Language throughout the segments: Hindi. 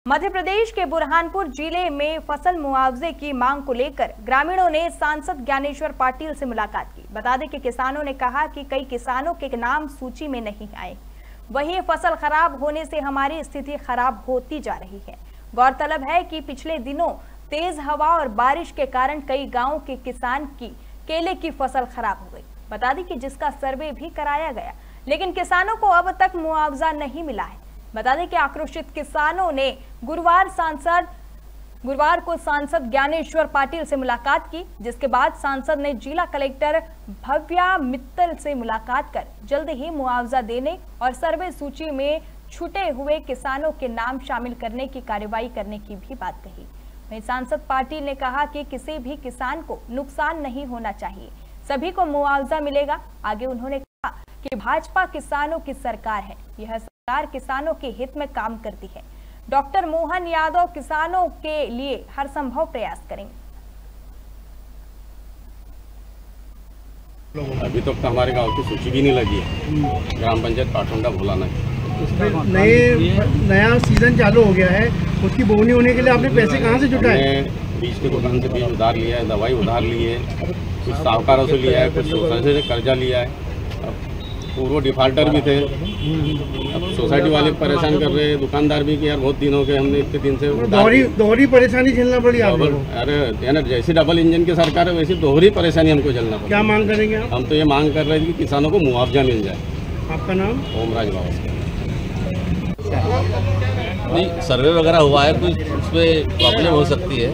मध्य प्रदेश के बुरहानपुर जिले में फसल मुआवजे की मांग को लेकर ग्रामीणों ने सांसद ज्ञानेश्वर पाटिल से मुलाकात की। बता दें कि किसानों ने कहा कि कई किसानों के नाम सूची में नहीं आए, वहीं फसल खराब होने से हमारी स्थिति खराब होती जा रही है। गौरतलब है कि पिछले दिनों तेज हवा और बारिश के कारण कई गाँव के किसान की केले की फसल खराब हो गई। बता दें कि जिसका सर्वे भी कराया गया, लेकिन किसानों को अब तक मुआवजा नहीं मिला है। बता दें कि आक्रोशित किसानों ने गुरुवार को सांसद ज्ञानेश्वर पाटिल से मुलाकात की, जिसके बाद सांसद ने जिला कलेक्टर भव्या मित्तल से मुलाकात कर जल्द ही मुआवजा देने और सर्वे सूची में छूटे हुए किसानों के नाम शामिल करने की कार्रवाई करने की भी बात कही। वहीं सांसद पाटिल ने कहा कि किसी भी किसान को नुकसान नहीं होना चाहिए, सभी को मुआवजा मिलेगा। आगे उन्होंने कहा कि भाजपा किसानों की सरकार है, यह सरकार किसानों के हित में काम करती है। डॉक्टर मोहन यादव किसानों के लिए हर संभव प्रयास करेंगे। अभी तक तो हमारे गांव की सूची भी नहीं लगी है। ग्राम पंचायत पाटुंडा भोलाना की नया सीजन चालू हो गया है, उसकी बोवनी होने के लिए आपने पैसे कहाँ से जुटाए? बीज की दुकान से बीज उधार लिया है, दवाई उधार ली है, कुछ साहूकारों से लिया है, कुछ सोसाइटी से कर्जा लिया है। पूर्व डिफाल्टर भी थे, अब सोसाइटी वाले परेशान कर रहे हैं, दुकानदार भी कि यार बहुत दिन हो गए, हमने इतने दिन से दोहरी परेशानी झेलना पड़ी आपको। अरे यार जैसी डबल इंजन की सरकार है वैसी दोहरी परेशानी हमको झेलना पड़ी। क्या मांग करेंगे आप? हम तो ये मांग कर रहे हैं कि किसानों को मुआवजा मिल जाए। आपका नाम? ओमराज बाबा। नहीं, सर्वे वगैरह हुआ है, कुछ उसमें प्रॉब्लम हो सकती है।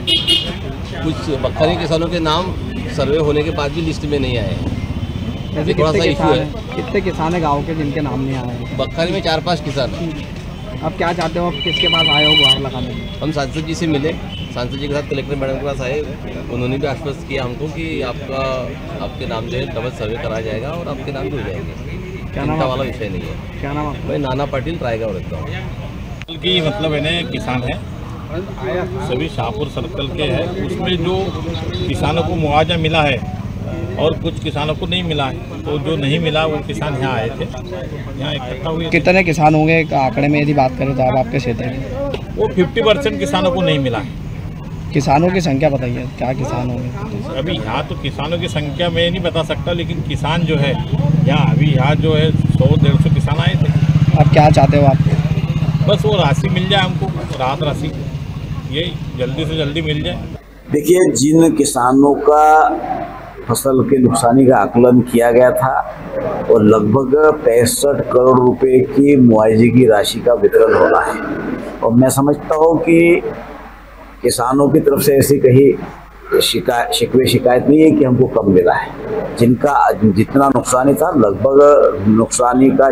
कुछ बखरी किसानों के नाम सर्वे होने के बाद भी लिस्ट में नहीं आए हैं, थोड़ा सा इशू है। कितने किसान है गाँव के जिनके नाम नहीं आए हैं? बखरी में 4-5 किसान। अब क्या चाहते हो, आप किसके पास आए हो गुहार लगाने में? हम सांसद जी से मिले, सांसद जी के साथ कलेक्टर मैडम के पास आए। उन्होंने भी आश्वस्त किया हमको कि आपके नाम जो है डबल सर्वे कराया जाएगा और आपके नाम भी हो जाएंगे। चिंता वाला विषय नहीं है। क्या नाम? मैं नाना पाटिल रायगांव रहता हूँ। की मतलब इन्हें किसान है, सभी शाहपुर सर्कल के हैं। उसमें जो किसानों को मुआवजा मिला है और कुछ किसानों को नहीं मिला है, तो जो नहीं मिला वो किसान यहाँ आए थे, यहाँ इकट्ठा हुए। कितने किसान होंगे आंकड़े में यदि बात करें तो आप आपके क्षेत्र में? वो 50% किसानों को नहीं मिला है। किसानों की संख्या बताइए, क्या किसान होंगे? अभी यहाँ तो किसानों की संख्या मैं नहीं बता सकता, लेकिन किसान जो है यहाँ अभी यहाँ जो है 100-150 किसान आए थे। आप क्या चाहते हो? आप बस वो राशि मिल जाए हमको, राहत राशि, ये जल्दी से जल्दी मिल जाए। देखिए, जिन किसानों का फसल के नुकसानी का आकलन किया गया था और लगभग 65 करोड़ रुपए की मुआवजे की राशि का वितरण होना है, और मैं समझता हूँ कि किसानों की तरफ से ऐसी कहीं शिकायत नहीं है कि हमको कम मिला है। जिनका जितना नुकसानी था, लगभग नुकसानी का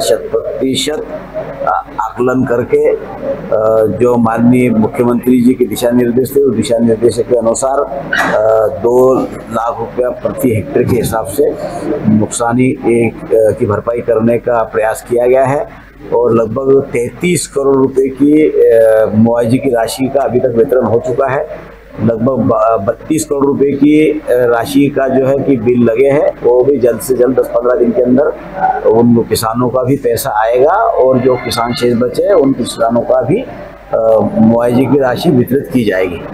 100% आकलन करके जो माननीय मुख्यमंत्री जी के दिशा निर्देश थे, उस दिशा निर्देश के अनुसार 2 लाख रुपया प्रति हेक्टेयर के हिसाब से नुकसानी की भरपाई करने का प्रयास किया गया है, और लगभग 33 करोड़ रुपए की मुआवजे की राशि का अभी तक वितरण हो चुका है। लगभग 32 करोड़ रुपए की राशि का जो है कि बिल लगे हैं, वो भी जल्द से जल्द 10-15 दिन के अंदर उन किसानों का भी पैसा आएगा, और जो किसान शेष बचे हैं उन किसानों का भी मुआवजे की राशि वितरित की जाएगी।